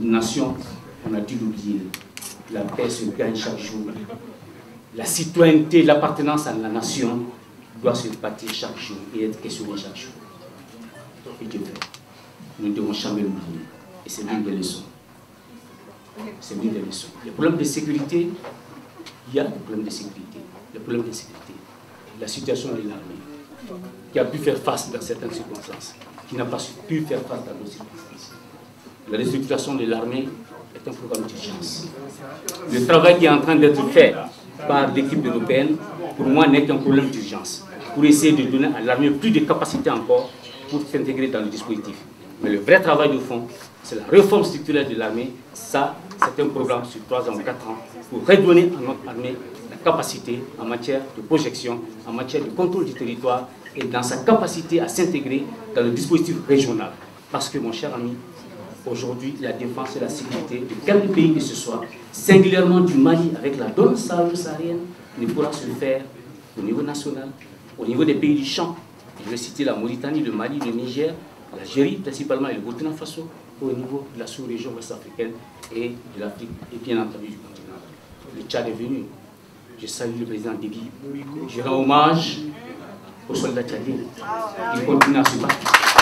Une nation, on a dû l'oublier. La paix se gagne chaque jour. La citoyenneté, l'appartenance à la nation doit se bâtir chaque jour et être questionnée chaque jour. Et Dieu fait. Nous ne devons jamais l'oublier. Et c'est l'une des leçons. C'est l'une des leçons. Les problèmes de sécurité, il y a des problèmes de sécurité. Les problèmes de sécurité. La situation de l'armée, qui a pu faire face dans certaines circonstances, qui n'a pas pu faire face dans d'autres circonstances. La restructuration de l'armée est un programme d'urgence. Le travail qui est en train d'être fait par l'équipe européenne, pour moi, n'est qu'un problème d'urgence, pour essayer de donner à l'armée plus de capacités encore pour s'intégrer dans le dispositif. Mais le vrai travail de fond, c'est la réforme structurelle de l'armée. Ça, c'est un programme sur 3 ans, 4 ans, pour redonner à notre armée la capacité en matière de projection, en matière de contrôle du territoire et dans sa capacité à s'intégrer dans le dispositif régional. Parce que, mon cher ami, aujourd'hui, la défense et la sécurité de quel pays que ce soit, singulièrement du Mali avec la donne saharienne, ne pourra se faire au niveau national, au niveau des pays du champ. Je vais citer la Mauritanie, le Mali, le Niger, l'Algérie principalement et le Burkina Faso, au niveau de la sous-région ouest-africaine et de l'Afrique et bien entendu du continent. Le Tchad est venu. Je salue le président Déby. Je rends hommage aux soldats tchadiens. Ils continuent à se battre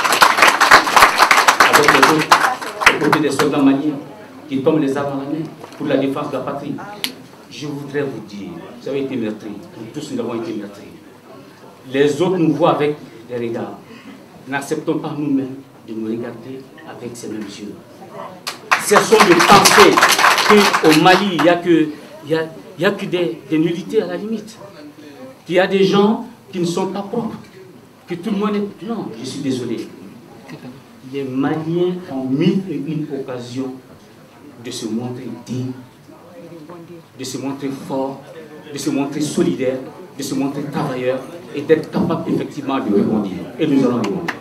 avec les autres, aux côtés des soldats maliens qui tombent les armes à la main pour la défense de la patrie. Je voudrais vous dire, vous avez été meurtris, nous tous nous avons été meurtris. Les autres nous voient avec des regards. N'acceptons pas nous-mêmes de nous regarder avec ces mêmes yeux. Cessons de penser qu'au Mali, il n'y a que des nullités à la limite. Qu'il y a des gens qui ne sont pas propres. Que tout le monde est... Non, je suis désolé. Les Maliens ont 1001 occasions de se montrer dignes, de se montrer forts, de se montrer solidaires, de se montrer travailleurs et d'être capables effectivement de rebondir. Et nous allons rebondir.